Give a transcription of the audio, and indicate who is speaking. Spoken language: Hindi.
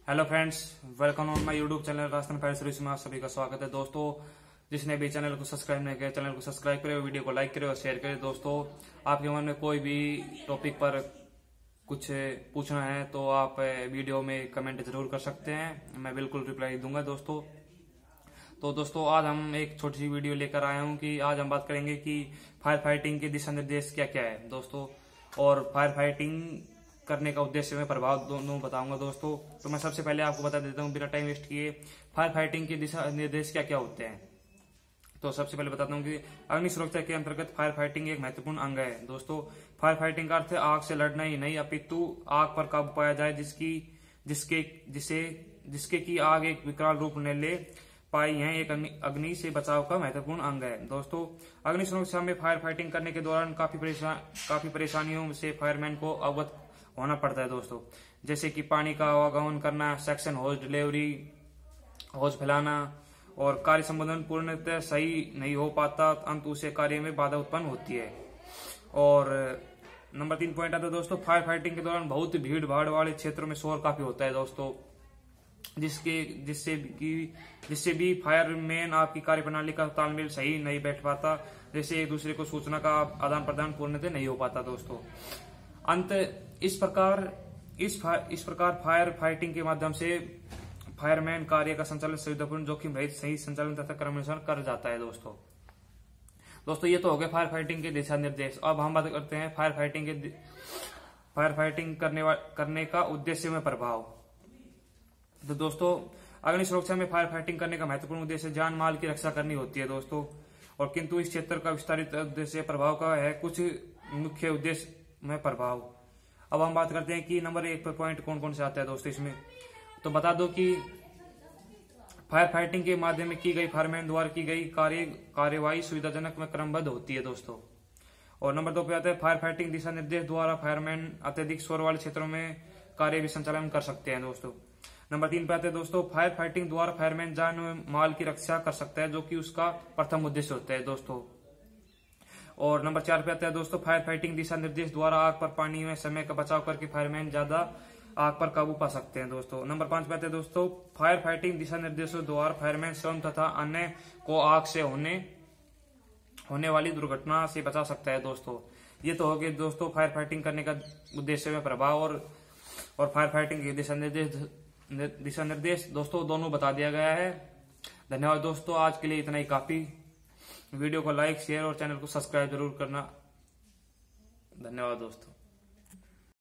Speaker 1: Hello friends, welcome on my YouTube channel Rajasthan fire service में आप सभी का स्वागत है। दोस्तों, जिसने भी चैनल को सब्सक्राइब नहीं किया, चैनल को सब्सक्राइब करें, वीडियो को लाइक करें और शेयर करें। दोस्तों, आपके मन में कोई भी टॉपिक पर कुछ पूछना है तो आप वीडियो में कमेंट जरूर कर सकते हैं, मैं बिल्कुल रिप्लाई दूंगा। दोस्तों आज हम एक छोटी सी वीडियो लेकर आए हूं कि आज हम बात करेंगे कि फायर फाइटिंग के दिशा निर्देश क्या क्या है दोस्तों, और फायर फाइटिंग करने का उद्देश्य में प्रभाव दोनों बताऊंगा। दोस्तों, तो मैं सबसे पहले आपको बता देता हूं बिना टाइम वेस्ट किए फायर फाइटिंग के दिशा निर्देश क्या क्या होते हैं। तो सबसे पहले बताता हूं कि अग्नि सुरक्षा के अंतर्गत फायर फाइटिंग एक महत्वपूर्ण अंग है। दोस्तों, फायर फाइटिंग का अर्थ है आग से लड़ना ही नहीं, अपितु आग पर काबू पाया जाए जिसके की आग एक विकराल रूप न ले पाई है। एक अग्नि से बचाव का महत्वपूर्ण अंग है। दोस्तों, अग्नि सुरक्षा में फायर फाइटिंग करने के दौरान काफी परेशानियों से फायरमैन को अवगत होना पड़ता है। दोस्तों, जैसे कि पानी का आवागमन करना, सेक्शन होज डिलीवरी, होज फैलाना और कार्य संबंधन पूर्णतः सही नहीं हो पाता, अंत उसे कार्य में बाधा उत्पन्न होती है। और नंबर 3 पॉइंट आता है दोस्तों, फायर फाइटिंग के दौरान बहुत भीड़ भाड़ वाले क्षेत्रों में शोर काफी होता है दोस्तों, जिससे भी फायरमैन आपकी कार्यप्रणाली का तालमेल सही नहीं बैठ पाता, जैसे एक दूसरे को सूचना का आदान प्रदान पूर्णतः नहीं हो पाता। दोस्तों, अंत इस प्रकार फायर फाइटिंग के माध्यम से फायरमैन कार्य का संचालन सुविधापूर्ण, जोखिम रहित, सही संचालन तथा क्रमानुसार कर जाता है। दोस्तों ये तो हो गए फायर फाइटिंग के दिशा निर्देश। अब हम बात करते हैं फायर फाइटिंग करने का उद्देश्य में प्रभाव। तो दोस्तों, अग्नि सुरक्षा में फायर फाइटिंग करने का महत्वपूर्ण उद्देश्य जान माल की रक्षा करनी होती है दोस्तों, और किंतु इस क्षेत्र का विस्तारित उद्देश्य प्रभाव का है कुछ मुख्य उद्देश्य में प्रभाव। अब हम बात करते हैं कि नंबर 1 पर पॉइंट कौन कौन से आता है दोस्तों इसमें। तो बता दो कि फायर फाइटिंग के माध्यम में की गई फायरमैन द्वारा की गई कार्यवाही सुविधाजनक में क्रमबद्ध होती है दोस्तों। और नंबर 2 पे आता है फायर फाइटिंग दिशा निर्देश द्वारा फायरमैन अत्यधिक शोर वाले क्षेत्रों में कार्य भी संचालन कर सकते हैं दोस्तों। नंबर 3 पे आते हैं दोस्तों, फायर फाइटिंग द्वारा फायरमैन जान माल की रक्षा कर सकता है, जो कि उसका प्रथम उद्देश्य होता है दोस्तों। और नंबर 4 पे आता है दोस्तों, फायर फाइटिंग दिशा निर्देश द्वारा आग पर पानी में समय का बचाव करके फायरमैन ज्यादा आग पर काबू पा सकते हैं दोस्तों। नंबर 5 पे आते हैं दोस्तों, फायर फाइटिंग दिशा निर्देशों द्वारा फायरमैन स्वयं तथा अन्य को आग से होने वाली दुर्घटना से बचा सकता है दोस्तों। ये तो हो गए दोस्तों फायर फाइटिंग करने का उद्देश्य में प्रभाव और फायर फाइटिंग के दिशा निर्देश दोस्तों दोनों बता दिया गया है। धन्यवाद दोस्तों, आज के लिए इतना ही काफी। वीडियो को लाइक, शेयर और चैनल को सब्सक्राइब जरूर करना। धन्यवाद दोस्तों।